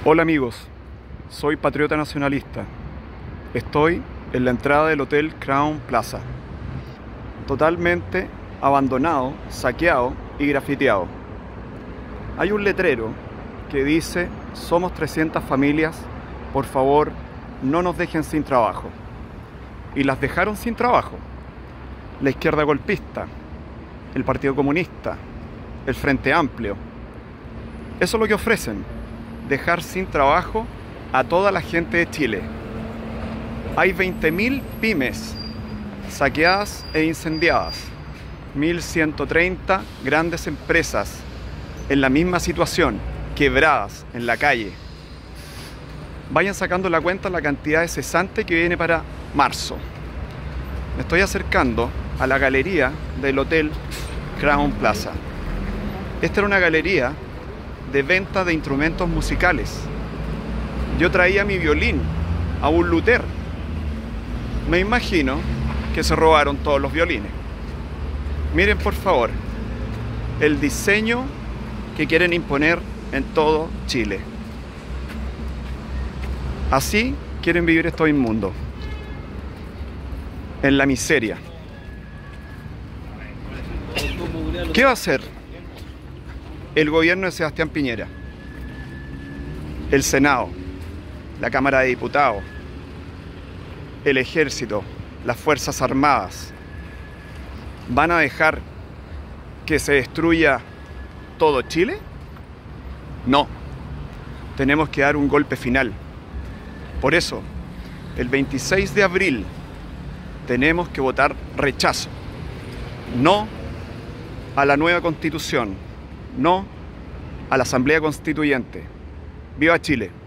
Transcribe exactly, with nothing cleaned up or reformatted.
Hola amigos, soy patriota nacionalista. Estoy en la entrada del Hotel Crowne Plaza, totalmente abandonado, saqueado y grafiteado. Hay un letrero que dice: somos trescientas familias, por favor no nos dejen sin trabajo. Y las dejaron sin trabajo. La izquierda golpista, el Partido Comunista, el Frente Amplio. Eso es lo que ofrecen: dejar sin trabajo a toda la gente de Chile. Hay veinte mil pymes saqueadas e incendiadas, mil ciento treinta grandes empresas en la misma situación, quebradas en la calle. Vayan sacando la cuenta la cantidad de cesante que viene para marzo. Me estoy acercando a la galería del Hotel Crowne Plaza. Esta era una galería de venta de instrumentos musicales. Yo traía mi violín a un luthier. Me imagino que se robaron todos los violines. Miren por favor el diseño que quieren imponer en todo Chile. Así quieren vivir estos inmundos, en la miseria. ¿Qué va a hacer el gobierno de Sebastián Piñera, el Senado, la Cámara de Diputados, el Ejército, las Fuerzas Armadas? ¿Van a dejar que se destruya todo Chile? No. Tenemos que dar un golpe final. Por eso, el veintiséis de abril, tenemos que votar rechazo. No a la nueva Constitución. No a la Asamblea Constituyente. ¡Viva Chile!